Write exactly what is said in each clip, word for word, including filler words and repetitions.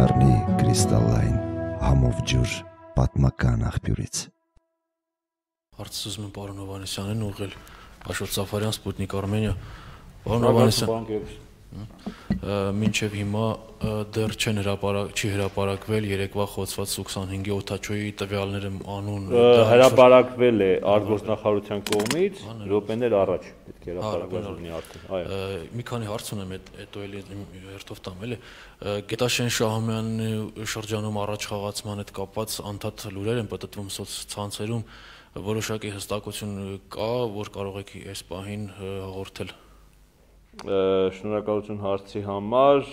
կդառնի կրիստալային համով ջուր պատմական աղբյուրից։ Հարցս ուզում եմ պարոն Հովհաննիսյանին ուղղել Աշոտ Սաֆարյան, Սպուտնիկ Արմենիա։ Պարոն Հովհաննիսյան, մինչև հիմա դեռ չեն հրապարակ, չի հրապարակվել երեկվա խոցված սու քսանհինգի օդաչուի տվյալները անուն հրապարակվել է արտգործնախարարության կողմից րոպեներ առաջ պետք է հրապարակված լինի արդեն։ Մի քանի հարց ունեմ հետո էլի հերթով տամ էլի Գետաշեն Շահումյանի շրջանում առաջ խաղացման հետ կապված անդադ լուրեր են պատտվում սոցցանցերում, որոշակի հստակություն կա, որ կարող եք այս պահին հաղորդել։ Շնորհակալություն հարցի համար,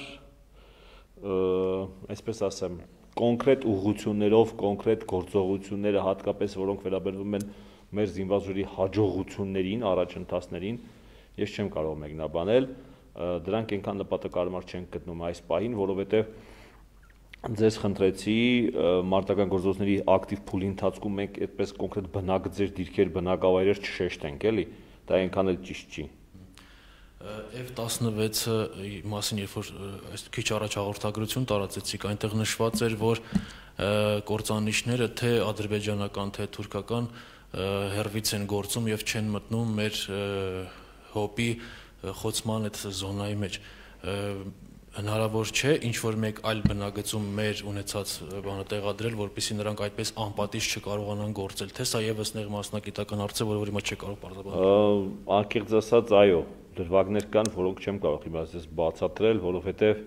այսպես ասեմ, կոնկրետ ուղղություններով, կոնկրետ գործողությունները, հատկապես որոնք վերաբերվում են մեր զինված ուժերի հաջողություններին, առաջընթացներին, ես չեմ կարող մեկնաբանել, դրանք այնքան նպատակարար չեն գտնում այս պահին, որովհետև ձեզ խնդրեցի մարտական գործողությունների ակտիվ փուլի ընթացքում մենք այդպես կոնկրետ բնակձեր, դիրքեր, բնակավայրեր չշեշտենք, էլի, դա այնքան էլ ճիշտ չի։ Եվ տասնվեցի մասին, երբ որ քիչ առաջ հաղորդագրություն տարածեցիք, այնտեղ նշված էր, որ կործանիչները թե ադրբեջանական, թե թուրքական հեռվից են գործում եւ չեն մտնում մեր հոպի խոցման այդ զոնայի մեջ։ Հնարավոր չէ ինչ-որ մեկ այլ բնագծում մեր ունեցած բանը տեղադրել, որպեսզի նրանք այդպես անպատիժ չկարողանան գործել, թե սա եւս նեղ մասնագիտական հարց է, որը հիմա չի կարող բարձրացնել։ Անկեղծ ասած, այո, դրվագներ կան, որոնք չեմ կարող հիմա ասես բացատրել, որովհետև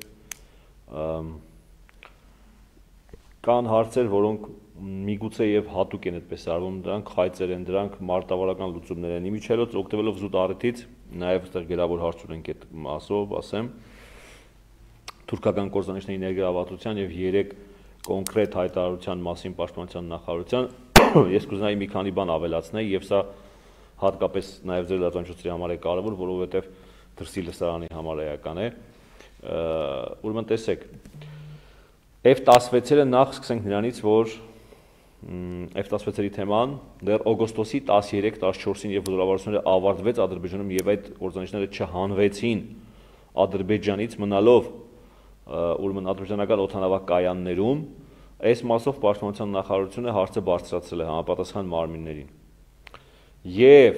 կան հարցեր, որոնք միգուցե եւ հատուկ են այդպես արվում, դրանք խայծեր են, դրանք մարտավարական լուծումներ են։ Իմիջիայլոց օգտվելով զուտ առիթից, նաեւ այստեղ գերավոր հարց ունենք այդ մասով, ասեմ, թուրքական կործանիչների ներգրավվածության եւ երեք կոնկրետ հայտարարության մասին պաշտպանության նախարարության ես կուզենայի մի քանի բան ավելացնել եւ սա հատկապես նաեւ ձեր լրատվամիջոցների համար է կարեւոր, որովհետեւ դրսի լսարանի համար էական է։ Ուրեմն տեսեք, F տասնվեցերը նախ սկսենք նրանից, որ F տասնվեցերի թեման դեռ օգոստոսի տասներեք տասնչորսին եւ զորավարությունները ավարտվեց Ադրբեջանում եւ այդ կործանիչները չհանվեցին Ադրբեջանից մնալով ուրեմն ադրբեջանական օդանավակ կայաններում, այս մասով պաշտպանության նախարարությունը հարցը բարձրացրել է համապատասխան մարմիններին։ Եվ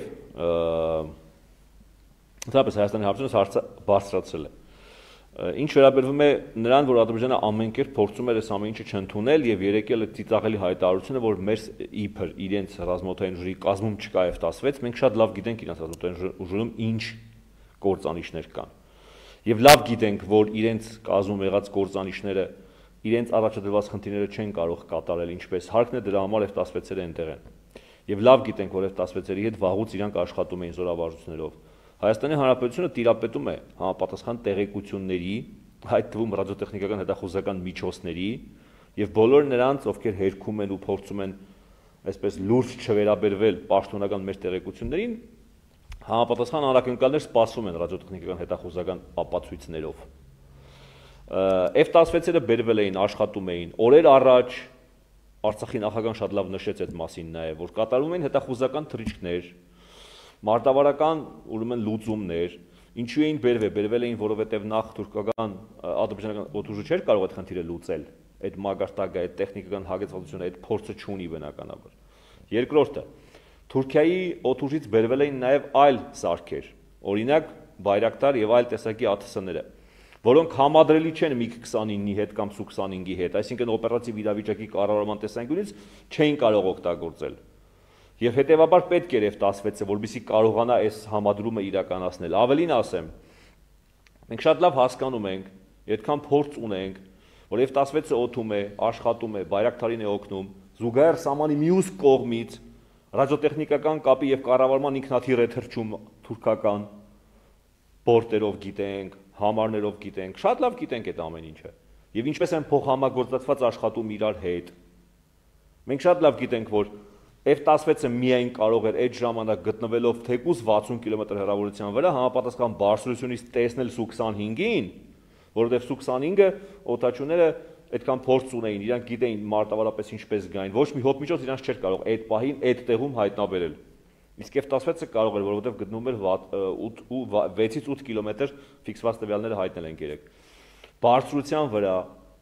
ընդհանրապես Հայաստանի Հանրապետությունը հարցը բարձրացրել է։ Ինչ վերաբերվում է նրան, որ Ադրբեջանը ամեն կերպ փորձում էր այս ամեն ինչը չընդունել եւ երեկել է ծիծաղելի հայտարարությունը, որ մեր իբր իրենց ռազմաօդային ուժերի կազմում չկա F տասնվեց, մենք շատ լավ գիտենք իրենց ռազմաօդային ուժերում ինչ կործանիչներ կան։ Եվ լավ գիտենք, որ իրենց կազմում եղած կործանիչները իրենց առաջադրված խնդիրները չեն կարող կատարել ինչպես հարկն է, դրա համար F տասնվեցերը այնտեղ են։ Եվ լավ գիտենք, որ F տասնվեցերի հետ վաղուց իրանք աշխատում էին զորավարժություններով։ Հայաստանի Հանրապետությունը տիրապետում է համապատասխան տեղեկությունների, այդ թվում ռադիոտեխնիկական հետախուզական միջոցների եւ բոլոր նրանց, ովքեր հերքում են ու փորձում են այսպես լուրջ չվերաբերվել պաշտոնական մեր տեղեկություններին, համապատասխան անակնկալներ սպասվում են ռադիոտեխնիկական հետախուզական ապացույցներով։ F տասնվեցերը բերվել էին, աշխատում էին օրեր առաջ, Արցախի նախագահան շատ լավ նշեց այդ մասին նաև, որ կատարում էին հետախուզական թռիչքներ, մարտավարական ուրեմն լուծումներ, ինչու էին բերվել, բերվել էին, որովհետև նախ թուրքական ադրբեջանական օդուժը չէր կարող այդ խնդիրը լուծել, այդ մագարտակը, այդ տեխնիկական հագեցվածությունը, այդ փորձը չունի բնականաբար։ Երկրորդը, Թուրքիայի օդուժից բերվել էին նաև այլ սարքեր, օրինակ Բայրակտար եւ այլ տեսակի A T S-ները, որոնք համադրելի չեն MiG քսանինի հետ կամ Su քսանհինգի հետ, այսինքն օպերատիվ իրավիճակի կառավարման տեսանկյունից չէին կարող օգտագործել։ Եվ հետեւաբար պետք էր F տասնվեցը, որպեսզի կարողանա այս համադրումը իրականացնել։ Ավելին ասեմ, մենք շատ լավ հասկանում ենք, այդքան փորձ ունենք, որ F տասնվեցը օդում է, աշխատում է, Բայրակտարին է օգնում, զուգահեռ սահմանի մյուս կողմից ռադիոտեխնիկական կապի եւ կառավարման ինքնաթիռ է թռչում թուրքական բորտերով գիտենք, համարներով գիտենք, շատ լավ գիտենք այդ ամեն ինչը։ Եվ ինչպես են փոխհամագործակցված աշխատում իրար հետ։ Մենք շատ լավ գիտենք, որ F տասնվեցը միայն կարող էր այդ ժամանակ գտնվելով թեկուզ վաթսուն կիլոմետր հեռավորության վրա համապատասխան բարձրությունից տեսնել Su քսանհինգին, որովհետև Su քսանհինգը օդաչուները այդքան փորձ ունեին, իրանք գիտեին մարտավարապես ինչպես գային, ոչ մի հոտ միջոց իրանք չէր կարող այդ պահին այդ տեղում հայտնաբերել։ Իսկ F տասնվեցը կարող էր, որովհետև գտնում էր վեցից ութ կիլոմետր ֆիքսված տվյալները հայտնել են երեք։ Բարձրության վրա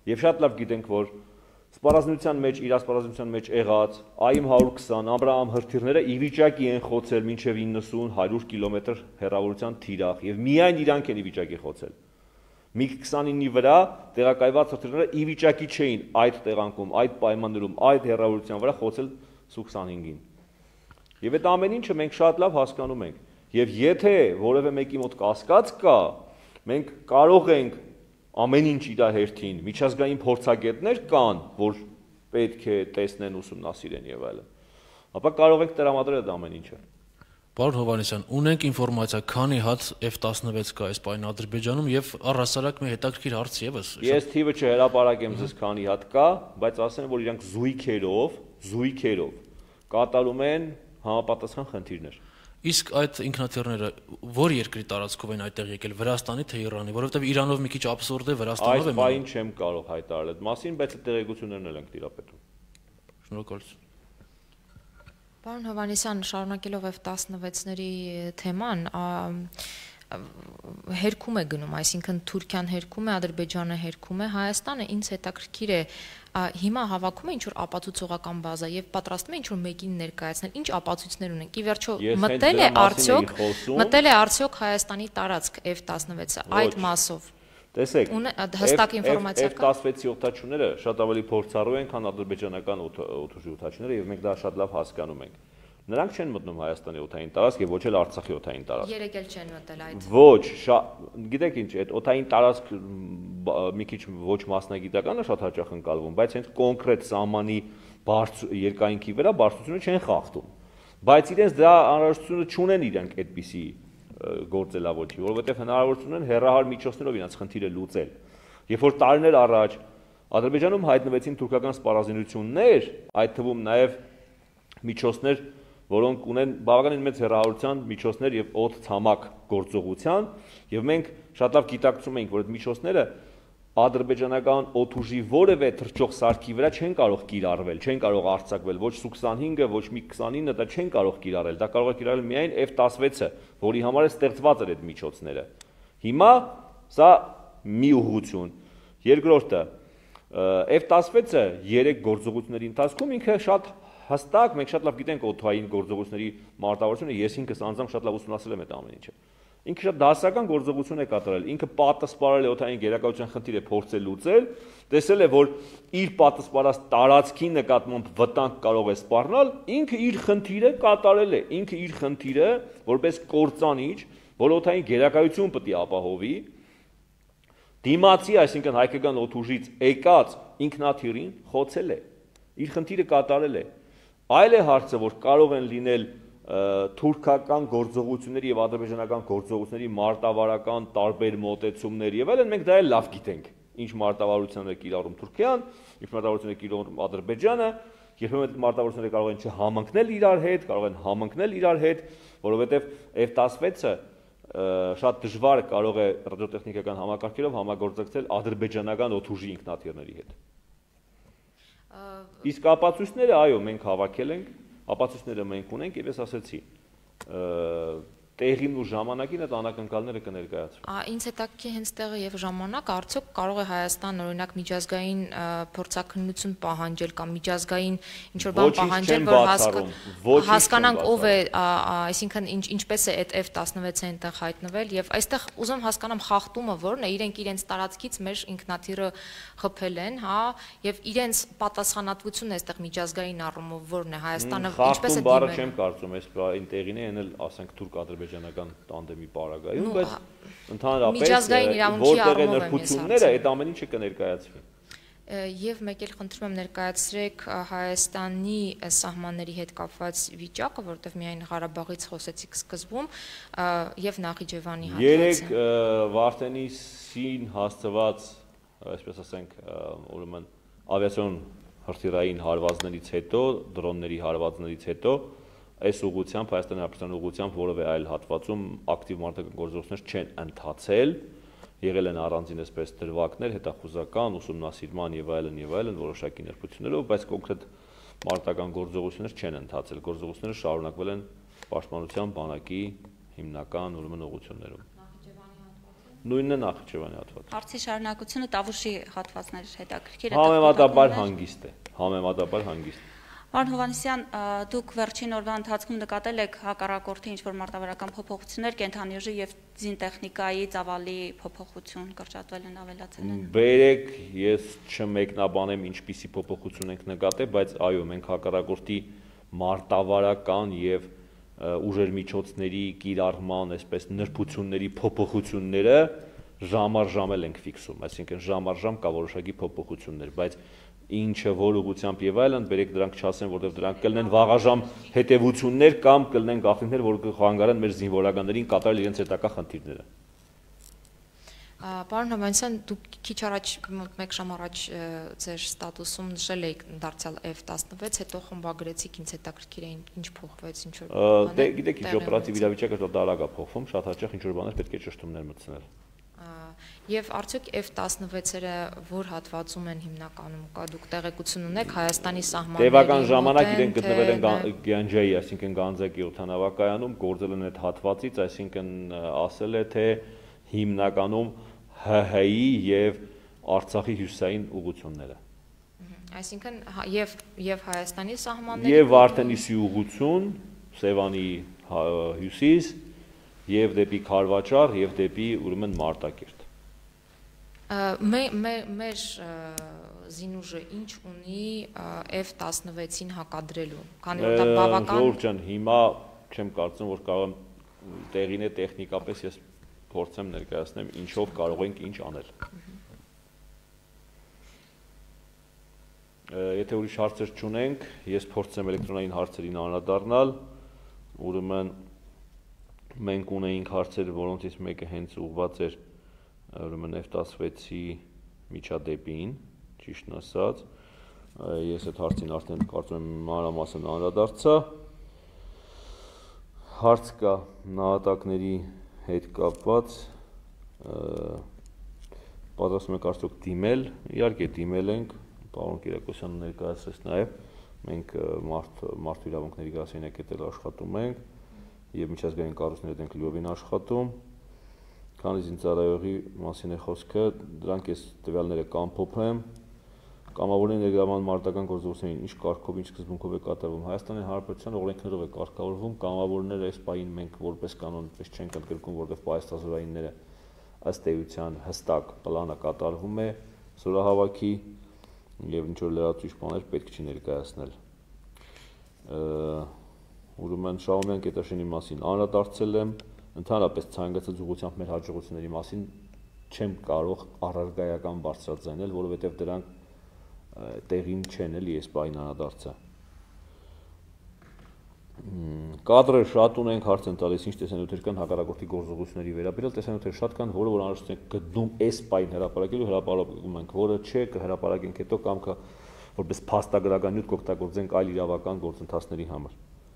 Եվ շատ լավ գիտենք, որ սպառազինության մեջ, իր սպառազինության մեջ եղած այ հարյուր քսան Աբրահամ հրթիռները ի վիճակի են խոցել մինչև իննսուն հարյուր կիլոմետր հեռավորության թիրախ եւ միայն իրանք են ի վիճակի խոցել։ միգ քսանինի վրա տեղակայված հրթիռները ի վիճակի չէին այդ տեղանքում, այդ պայմաններում, այդ հեռավորության վրա խոցել Սու քսանհինգին։ Եվ այդ ամեն ինչը մենք շատ լավ հասկանում ենք։ Եվ եթե որևէ մեկի մոտ կասկած կա, մենք կարող ենք ամեն ինչ իր հերթին միջազգային փորձագետներ կան, որ պետք է տեսնեն, ուսումնասիրեն եւ այլն։ Ապա կարող ենք տրամադրել այդ ամեն ինչը։ Պարոն Հովհաննիսյան, ունենք ինֆորմացիա, քանի հատ F տասնվեց կա այս պայն Ադրբեջանում եւ առհասարակ մի հետաքրքիր հարց եւս։ Ես թիվը չհրապարակեմ ձեզ քանի հատ կա, բայց ասեմ, որ իրանք զույգերով, զույգերով կատարում են համապատասխան խնդիրներ։ Իսկ այդ ինքնաթիռները ո՞ր երկրի տարածքով են այդտեղ եկել, Վրաստանի թե Իրանի, որովհետեւ Իրանով մի քիչ աբսուրդ է, Վրաստանով է։ Այս բանին չեմ կարող հայտարարել այդ մասին, բայց այդ տեղեկություններն էլ ենք տիրապետում։ Շնորհակալություն։ Պարոն Հովհաննիսյան, շարունակելով F տասնվեցների թեման, հերքում է գնում, այսինքն Թուրքիան հերքում է, Ադրբեջանը հերքում է, Հայաստանը ինձ հետաքրքիր է հիմա հավաքում է ինչ-որ ապացուցողական բազա եւ պատրաստվում է ինչ-որ մեկին ներկայացնել, ինչ ապացույցներ ունենք։ Ի վերջո մտել է արդյոք, մտել է արդյոք Հայաստանի տարածք F տասնվեցը այդ մասով։ Տեսեք, հստակ ինֆորմացիա կա։ F տասնվեցի օդաչուները շատ ավելի փորձառու են, քան ադրբեջանական օդուժի օդաչուները եւ մենք դա շատ լավ հասկանում ենք։ Նրանք չեն մտնում Հայաստանի օդային տարածք եւ ոչ էլ Արցախի օդային տարածք։ Երեք էլ չեն մտել այդ։ Ոչ, գիտեք ինչ, այդ օդային տարածք մի քիչ ոչ մասնագիտական է շատ հաճախ ընկալվում, բայց հենց կոնկրետ սահմանի բարձր երկայնքի վրա բարձրությունը չեն խախտում։ Բայց իրենց դրա անհրաժեշտությունը չունեն իրենք այդպիսի գործելավոճի, որովհետև հնարավորություն ունեն հեռահար միջոցներով իրենց խնդիրը լուծել։ Երբ որ տարիներ առաջ Ադրբեջանում հայտնվեցին թուրքական սպառազինություններ, այդ թվում նաև միջոցներ, որոնք ունեն բավականին մեծ հեռահարության միջոցներ եւ օդ ցամաք գործողության, եւ մենք շատ լավ գիտակցում ենք, որ այդ միջոցները ադրբեջանական օդուժի որևէ թռչող սարքի վրա չեն կարող կիրառվել, չեն կարող արձակվել, ոչ Սու քսանհինգը, ոչ միգ քսանինը դա չեն կարող կիրառել, դա կարող է կիրառել միայն F տասնվեցը, որի համար է ստեղծված էր այդ միջոցները։ Հիմա սա մի ուղղություն։ Երկրորդը, F տասնվեցը երեք գործողությունների ընթացքում ինքը շատ հստակ, մենք շատ լավ գիտենք օդային գործողությունների մարտավարությունը, ես ինքս անձամբ շատ լավ ուսումնասիրել եմ այդ ամեն ինչը։ Ինքը շատ դասական գործողություն է կատարել, ինքը պատասպարել է օդային գերակայության խնդիրը փորձել լուծել, տեսել է, որ իր պատասպարած տարածքի նկատմամբ վտանգ կարող է սպառնալ, ինքը իր խնդիրը կատարել է, ինքը իր խնդիրը որպես կործանիչ, որ օդային գերակայություն պետք է ապահովի, դիմացի, այսինքն հայկական օդուժից եկած ինքնաթիռին խոցել է, իր խնդիրը կատարել է։ Այլ է հարցը, որ կարող են լինել թուրքական գործողությունների եւ ադրբեջանական գործողությունների մարտավարական տարբեր մոտեցումներ եւ այլն, մենք դա էլ լավ գիտենք, ինչ մարտավարություններ է կիրառում Թուրքիան, ինչ մարտավարություններ է կիրառում Ադրբեջանը, երբեմն այդ մարտավարությունները կարող են չհամընկնել իրար հետ, կարող են համընկնել իրար հետ, որովհետեւ F տասնվեցը շատ դժվար կարող է ռադիոտեխնիկական համակարգերով համագործակցել ադրբեջանական օդուժի ինքնաթիռների հետ։ Իսկ ապացույցները, այո, մենք հավաքել ենք, ապացույցները մենք ունենք եւ ես ասացի, տեղին ու ժամանակին այդ անակնկալները կներկայացվեն։ Ինձ հետաքրքիր հենց տեղը եւ ժամանակը, արդյոք կարող է Հայաստան օրինակ միջազգային փորձաքննություն պահանջել կամ միջազգային ինչ-որ բան պահանջել, որ հասկանանք ով է, այսինքն ինչպես է այդ F տասնվեցը այնտեղ հայտնվել եւ այստեղ ուզում հասկանամ խախտումը որն է, իրենք իրենց տարածքից մեր ինքնաթիռը խփել են, հա, եւ իրենց պատասխանատվությունն է այստեղ միջազգային առումով որն է, Հայաստանը ինչպես է դիմել։ Չեմ կարծում, այս այն տեղին է, այն էլ ասենք թուրք-ադրբեջանական տանդեմի պարագայում, բայց ընդհանրապես որտեղ են նրբությունները, այդ ամեն ինչը կներկայացվի։ Եվ մեկ էլ խնդրում եմ ներկայացրեք Հայաստանի սահմանների հետ կապված վիճակը, որտեղ միայն Ղարաբաղից խոսեցիք սկզբում, եւ Նախիջևանի հատվածը։ Երեք Վարդենիսին հասցված, այսպես ասենք, ուրեմն ավիացիոն հրթիռային հարվածներից հետո, դրոնների հարվածներից հետո այս ուղղությամբ Հայաստանի Հանրապետության ուղղությամբ որևէ այլ հատվածում ակտիվ մարտական գործողություններ չեն ընթացել, եղել են առանձին այսպես դրվագներ, հետախուզական, ուսումնասիրման եւ այլն եւ այլն որոշակի նրբություններով, բայց կոնկրետ մարտական գործողություններ չեն ընթացել, գործողությունները շարունակվել են պաշտպանության բանակի հիմնական ուրեմն ուղղություններում։ նույնն է Նախիջևանի հատվածը։ Հարցի շարունակությունը Տավուշի հատվածներ հետաքրքիր է։ Համեմատաբար հանգիստ է, համեմատաբար հանգիստ։ Պարոն Հովհաննիսյան, դուք վերջին օրվա ընթացքում նկատել եք հակառակորդի ինչ-որ մարտավարական փոփոխություններ, կենթանիուժի եւ զինտեխնիկայի ծավալի փոփոխություն կրճատվել են, ավելացել են։ Բերեք, ես չմեկնաբանեմ ինչպիսի փոփոխություն ենք նկատել, բայց այո, մենք հակառակորդի մարտավարական եւ ուժեր միջոցների կիրառման, այսպես նրբությունների փոփոխությունները ժամ առ ժամ ենք ֆիքսում, այսինքն ժամ առ ժամ կա որոշակի փոփոխություններ, բայց ինչը որ ուղղությամբ եւ այլն, բերեք դրանք չասեն, որովհետեւ դրանք կլինեն վաղաժամ հետեւություններ կամ կլինեն գաղտնիքներ, որ կխանգարեն մեր զինվորականներին կատարել իրենց հետակա խնդիրները։ Պարոն Հովհաննիսյան, դուք քիչ առաջ մեկ ժամ առաջ ձեր ստատուսում նշել եք դարձյալ F տասնվեց, հետո խմբագրեցիք, ինձ հետաքրքիր է ինչ փոխվեց, ինչ որ բաներ։ Դե գիտեք, ինչ օպերատիվ իրավիճակը դա արագ է փոխվում, շատ հաճախ ինչ որ բաներ պետք է ճշտումներ մտցնել։ Եվ արդյոք F տասնվեցերը որ հատվածում են հիմնականում կա, դուք տեղեկություն ունեք Հայաստանի սահմանների։ Տևական ժամանակ իրենք գտնվել են Գանջայի, այսինքն Գանձակի օդանավակայանում, գործել են այդ հատվածից, այսինքն ասել է թե հիմնականում H H-ի եւ Արցախի հյուսային ուղղությունները։ Այսինքն եւ եւ Հայաստանի սահմանների եւ Վարդենիսի ուղղություն, Սևանի հյուսիս եւ դեպի Քարվաճար եւ դեպի ուրեմն Մարտակերտ։ Մեր զինուժը ինչ ունի F տասնվեցին հակադրելու, քանի որ դա բավական։ Ժողովուրդ ջան, հիմա չեմ կարծում, որ կարող եմ տեղին է տեխնիկապես ես փորձեմ ներկայացնեմ ինչով կարող ենք ինչ անել։ Եթե ուրիշ հարցեր չունենք, ես փորձեմ էլեկտրոնային հարցերին անդրադառնալ, ուրեմն մենք ունեինք հարցեր, որոնցից մեկը հենց ուղղված էր ուրեմն F տասնվեցի միջադեպին, ճիշտն ասած, ես այդ հարցին արդեն կարծում եմ մանրամասն անդրադարձա։ Հարց կա նահատակների հետ կապված, պատրաստում ենք արդյոք դիմել, իհարկե դիմել ենք, պարոն Կիրակոսյանը ներկայացրեց նաև, մենք մարդու իրավունքների գրասենյակի հետ աշխատում ենք եւ միջազգային կառույցների հետ ենք լիովին աշխատում, քանի զինծառայողի մասին է խոսքը, դրանք ես տվյալները կամփոփեմ, կամավորների ներգրավման մարտական գործողություններին ինչ կարգով, ինչ սկզբունքով է կատարվում, Հայաստանի Հանրապետության օրենքներով է կարգավորվում, կամավորները այս պահին մենք որպես կանոն պես չենք ընդգրկում, որովհետև պայծառզորայինները ըստ էության հստակ պլանը կատարվում է զորահավաքի եւ ինչ որ լրացուցիչ բաներ պետք չի ներկայացնել։ Ուրեմն Շահումյան Կետաշենի մասին անդրադարձել եմ, ընդհանրապես ցանկացած ուղղությամբ մեր հաջողությունների մասին չեմ կարող առարգայական բարձրաձայնել, որովհետեւ դրանք տեղին չեն էլի ես բային անդրադարձա։ Կադրեր շատ ունենք, հարց են տալիս ինչ տեսանյութեր կան հակառակորդի գործողությունների վերաբերյալ, տեսանյութեր շատ կան, որը որ անհրաժեշտ է գտնում այս բային հրապարակելու, հրապարակում ենք, որը չէ կհրապարակենք հետո կամ կա որպես փաստագրական նյութ կօգտագործենք այլ իրավական գործընթացների համար։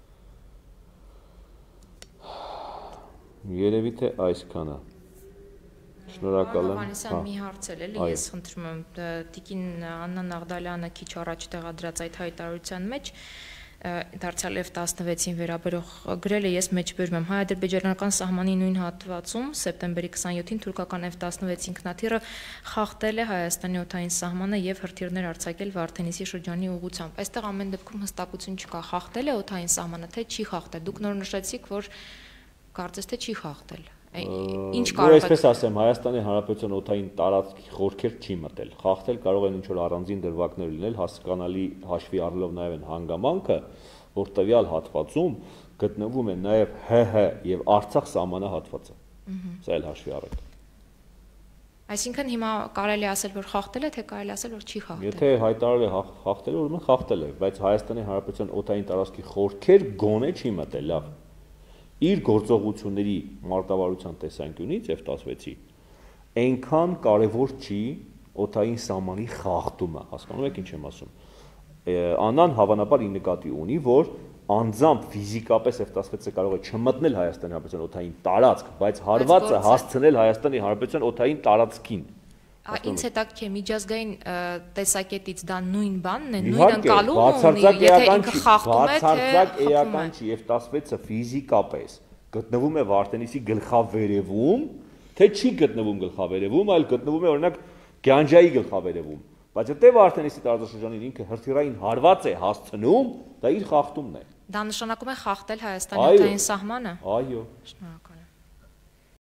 Երևի թե այսքանը։ Շնորհակալ եմ։ Հովհաննիսյան, մի հարց էլ էլի, ես խնդրում եմ Տիկին Աննա Նաղդալյանը քիչ առաջ տեղադրած այդ հայտարարության մեջ դարձյալ F տասնվեցին վերաբերող գրել է, ես մեջբերում եմ հայ-ադրբեջանական սահմանի նույն հատվածում սեպտեմբերի քսանյոթին թուրքական F տասնվեց ինքնաթիռը խախտել է Հայաստանի օդային սահմանը եւ հրթիռներ արձակել Վարդենիսի շրջանի ուղղությամբ։ Այստեղ ամեն դեպքում հստակություն չկա, խախտել է օդային սահմանը, թե չի խախտել։ Դուք նոր նշեցիք, որ կարծես թե չի խախտել։ Ինչ կարող է։ Այսպես ասեմ, Հայաստանի Հանրապետության օդային տարածքի խորքեր չի մտել։ Խախտել կարող են ինչ-որ առանձին դրվագներ լինել, հասկանալի հաշվի առնելով նաև այն հանգամանքը, որ տվյալ հատվածում գտնվում է նաև H H եւ Արցախ սահմանահատվածը։ Սա էլ հաշվի առեք։ Այսինքն հիմա կարելի ասել, որ խախտել է, թե կարելի ասել, որ չի խախտել։ Եթե հայտարարել է խախտել, ուրեմն խախտել է, բայց Հայաստանի Հանրապետության օդային տարածքի խորքեր գոնե չի մտել, լավ։ Իր գործողությունների մարտավարության տեսանկյունից F տասնվեցի այնքան կարևոր չի օդային սահմանի խախտումը, հասկանում եք ինչ եմ ասում։ Աննան հավանաբար ի նկատի ունի, որ անձամբ ֆիզիկապես F տասնվեցը կարող է չմտնել Հայաստանի Հանրապետության օդային տարածք, բայց հարվածը հասցնել Հայաստանի Հանրապետության օդային տարածքին։ Ինձ հետաքրքիր միջազգային տեսակետից դա նույն բանն է, նույն ընկալումը ունի, եթե ինքը խախտում է, թե բացարձակ էական չի, F տասնվեցը ֆիզիկապես գտնվում է Վարդենիսի գլխավերևում թե չի գտնվում գլխավերևում, այլ գտնվում է օրինակ Գյանջայի գլխավերևում։ Բայց հետև արդեն իսկ տարածաշրջանին ինքը հրթիռային հարված է հասցնում, դա իր խախտումն է։ Դա նշանակում է խախտել Հայաստանի օդային սահմանը։ Այո։ Շնորհակալ։